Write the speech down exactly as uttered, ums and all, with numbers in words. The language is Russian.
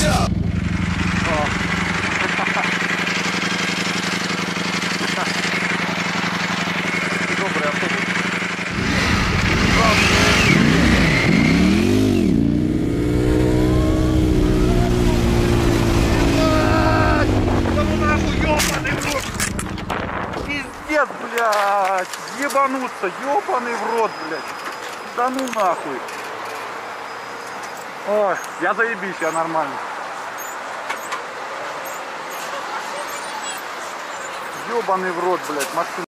Добрый автобус. Да ну нахуй, ёбаный в рот! Пиздец, блядь! Ебануться, ёбаный в рот, блядь! Да ну нахуй! Ой, я заебись, я нормально. Ёбаный в рот, блядь, машина.